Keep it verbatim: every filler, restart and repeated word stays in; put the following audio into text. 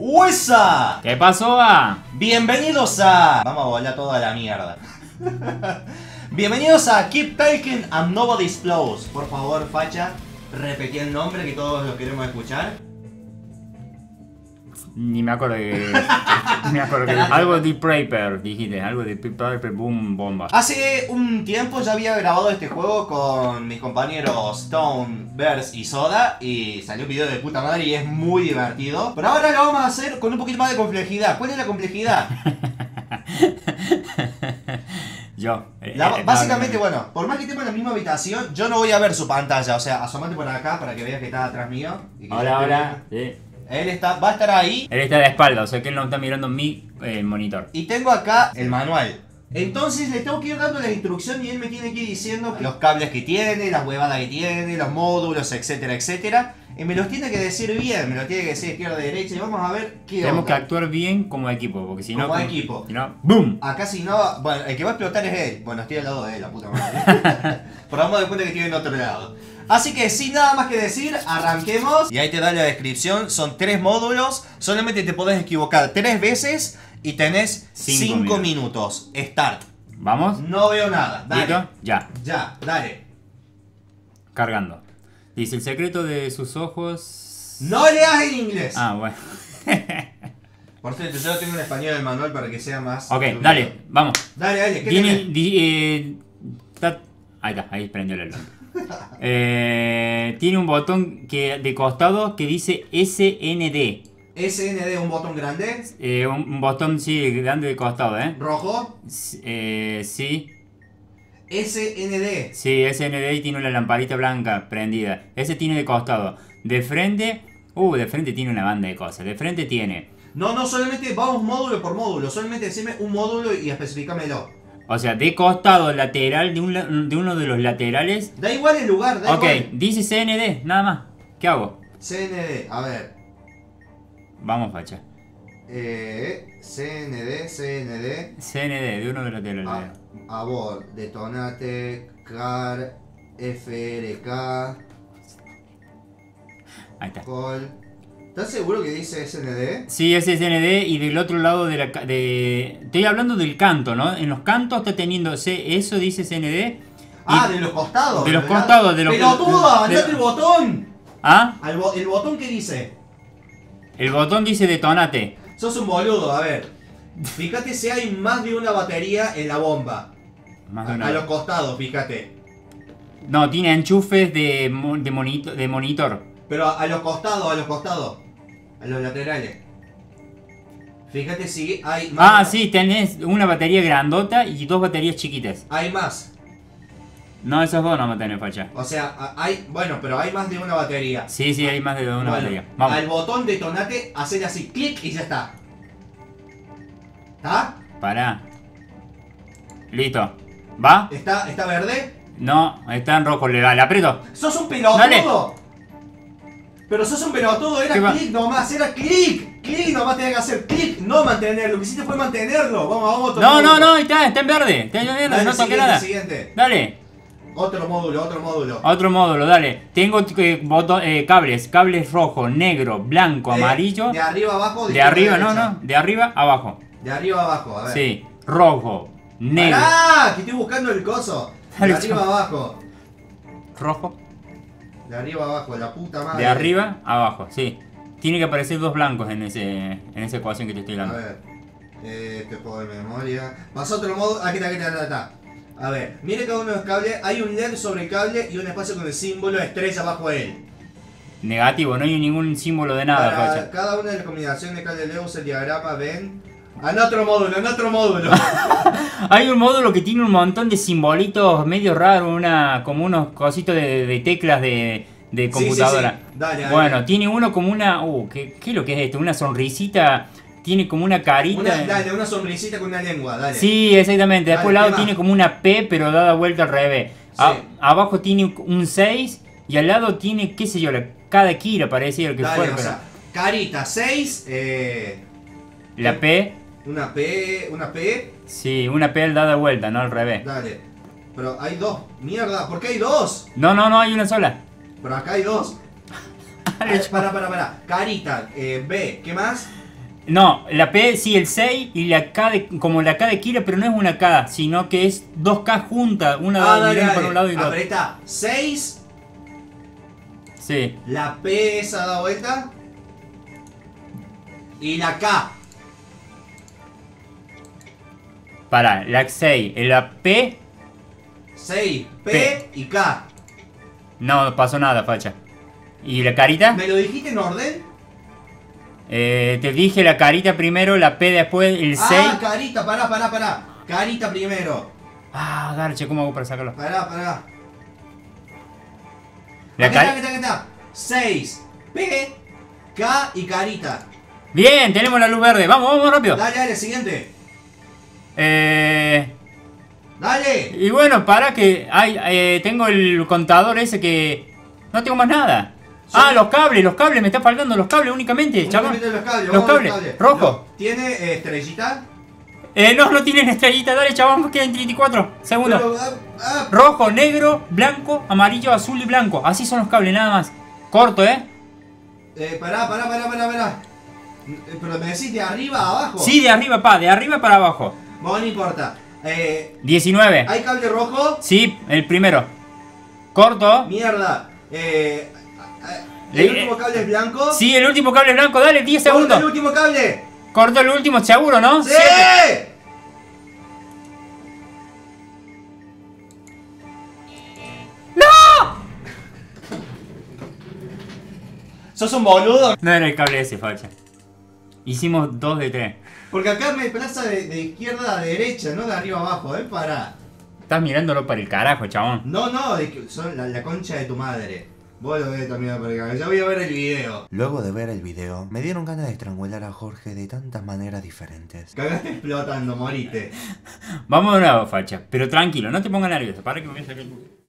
¡Huesa! ¿Qué pasó, a? Bienvenidos a... Vamos a volar toda la mierda. Bienvenidos a Keep Talking and Nobody Explodes. Por favor, facha, repetí el nombre que todos lo queremos escuchar. Ni me acuerdo de... me acuerdo que... Algo de Prepper, dijiste. Algo de Prepper, boom, bomba. Hace un tiempo ya había grabado este juego con mis compañeros Stone, Bears y Soda. Y salió un video de puta madre y es muy divertido. Pero ahora lo vamos a hacer con un poquito más de complejidad. ¿Cuál es la complejidad? Yo. La, eh, básicamente, no, bueno, por más que estemos en la misma habitación, yo no voy a ver su pantalla. O sea, asomate por acá para que veas que está atrás mío. Y que Ahora, ahora. Sí. Él está, va a estar ahí. Él está de espalda, o sea que él no está mirando mi eh, monitor. Y tengo acá el manual. Entonces le tengo que ir dando la instrucción y él me tiene que ir diciendo los cables que tiene, las huevadas que tiene, los módulos, etcétera, etcétera. Y me los tiene que decir bien, me los tiene que decir izquierda, derecha y vamos a ver qué Tenemos onda. que actuar bien como equipo, porque si no... Como como- equipo. Si no, ¡boom! Acá si no, bueno, el que va a explotar es él. Bueno, estoy al lado de él, la puta madre. Pero vamos a dar cuenta que tiene en otro lado. Así que sin nada más que decir, arranquemos. Y ahí te da la descripción, son tres módulos. Solamente te podés equivocar tres veces y tenés cinco minutos. Start. ¿Vamos? No veo nada, dale. ¿Listo? Ya. Ya, dale. Cargando. Dice, el secreto de sus ojos... No leas en inglés. Ah, bueno. Por cierto, yo tengo en español el manual para que sea más... Ok, fluido. dale, vamos. Dale, dale, ¿qué Tiene... tenés? di- eh, ta- ahí está, ahí prendió la luz. Eh, tiene un botón que de costado que dice S N D. S N D, un botón grande. Eh, un, un botón, sí, grande de costado, ¿eh? Rojo. S- eh, sí, S N D. sí, S N D y tiene una lamparita blanca prendida. Ese tiene de costado. De frente, uh, de frente tiene una banda de cosas. De frente tiene, No, no, solamente vamos módulo por módulo. Solamente decime un módulo y especificámelo. o sea, de costado lateral, de, un, la- de uno de los laterales. Da igual el lugar, da Ok, igual. dice C N D, nada más. ¿Qué hago? C N D, a ver. Vamos, facha. Eh, C N D, C N D. C N D, de uno de los laterales. A, abort, detonate, car, F R K, Ahí está. call. ¿Estás seguro que dice S N D? Sí, ese es C N D y del otro lado de la... ca- de Estoy hablando del canto, ¿no? En los cantos está teniendo C, eso dice C N D. Ah, de los costados. de los ¿verdad? costados, de los- ¡Pelotudo! de- ¡Andate el botón! ¿Ah? Al bo- ¿El botón qué dice? El botón dice detonate. Sos un boludo, a ver. Fíjate si hay más de una batería en la bomba. Más de A, una- a los costados, fíjate. No, tiene enchufes de, mo- de, monito- de monitor. Pero a, a los costados, a los costados. A los laterales. Fíjate si hay más. Ah, sí, tenés una batería grandota y dos baterías chiquitas. Hay más. No, esos dos no me tenés, facha. O sea, a- hay. Bueno, pero hay más de una batería. Sí, sí, hay más de una Bueno, batería. Vamos. al botón detonate, hacer así, clic y ya está. ¿Está? Pará. Listo. ¿Va? ¿Está, está verde? No, está en rojo. Le, le aprieto. ¡Sos un pelotudo! Dale. Pero sos un pelotudo, ¿Qué era va? clic nomás, era clic. Clic nomás tenés que hacer clic, no mantenerlo. Lo que hiciste fue mantenerlo. Vamos, vamos otro No, no, módulo. no, está, está en verde. Está en verde, Dale, no toqué siguiente, nada. siguiente. Dale. Otro módulo, otro módulo. Otro módulo, dale. Tengo eh, boto- eh, cables. Cables rojo, negro, blanco, De- amarillo. De arriba abajo. De izquierda arriba, a no, derecha. no. De arriba abajo. De arriba abajo, a ver. Sí. Rojo, negro. ¡Ah! Que estoy buscando el coso. De Dale, arriba chao. abajo. Rojo. De arriba abajo, la puta madre. De arriba abajo, sí. Tiene que aparecer dos blancos en ese en esa ecuación que te estoy A dando. ver. Eh, Este juego de memoria. Pasó otro módulo. Aquí está, aquí está, aquí está. A ver, mire cada uno de los cables. Hay un L E D sobre el cable y un espacio con el símbolo estrella bajo él. Negativo, no hay ningún símbolo de nada, Para facha. cada una de las combinaciones de cables L E D usa el diagrama, ven. En otro módulo, en otro módulo. Hay un módulo que tiene un montón de simbolitos medio raros, una, como unos cositos de, de teclas de, de computadora. Sí, sí, sí. Dale, dale. Bueno, tiene uno como una... Uh, ¿qué, ¿qué es lo que es esto? Una sonrisita, tiene como una carita... Una, dale, una sonrisita con una lengua, dale. Sí, exactamente. Después Dale, al lado ¿qué tiene más? como una P, pero dada vuelta al revés. A- Sí. abajo tiene un seis y al lado tiene, qué sé yo, la, cada Kira parecía lo que Dale, fuera. o pero sea, carita seis, eh, la P, una P, una P, sí, una P al dada vuelta, no al revés. dale. Pero hay dos, mierda, ¿por qué hay dos? No, no, no, hay una sola. Pero acá hay dos. Para, para, para. Carita, eh, B, ¿qué más? No, la P sí, el seis y la K de, como la K de Kira, pero no es una K, sino que es dos K juntas, una Ah, dale, mirando dale. para un lado y otro. Apreta seis, Sí. la P esa da vuelta. Y la K. Para, la seis, la P, seis, P, P. y K. no pasó nada, facha. ¿Y la carita? ¿Me lo dijiste en orden? Eh, te dije la carita primero, la P después, el seis. Ah, carita, pará, pará, pará. Carita primero. Ah, garche, ¿cómo hago para sacarlo? Pará, pará. La Acá está, cari- acá está, acá está. seis, P, K y carita. Bien, tenemos la luz verde. Vamos, vamos rápido. Dale, dale, siguiente. Eh, Dale. y bueno, para que... Ay, eh, tengo el contador ese que... No tengo más nada. Sí. Ah, los cables, los cables, me están faltando los cables únicamente, chabón. Únicamente los cables, Los vamos a cables, los rojo. Lo- ¿Tiene eh, estrellita? Eh, no, no tienen estrellita, dale, chabón, quedan treinta y cuatro segundos. Pero, ah, ah, Rojo, negro, blanco, amarillo, azul y blanco. Así son los cables, nada más. Corto, ¿eh? eh, pará, pará, pará, pará, pará. Eh, Pero me decís de arriba a abajo. Sí, de arriba, pa, de arriba para abajo. Bueno, no importa. Eh, diecinueve. ¿Hay cable rojo? Sí, el primero. Corto. Mierda. Eh, eh, ¿El Le- último cable es blanco? Sí, el último cable blanco, dale, diez ¡Corta segundos. el último cable! Corto el último, seguro, ¿no? ¡Sí! Siete. ¿Sos un boludo? No era el cable ese, facha. Hicimos dos de tres. Porque acá me plaza de, de izquierda a derecha, no de arriba a abajo, ¿eh? Para. Estás mirándolo para el carajo, chabón. No, no, de que son la, la concha de tu madre. Vos lo ves también por acá. Ya voy a ver el video. Luego de ver el video, me dieron ganas de estrangular a Jorge de tantas maneras diferentes. Cagaste explotando, moriste. Vamos de nuevo, facha. Pero tranquilo, no te pongas nervioso. Para que me voy a sacar el...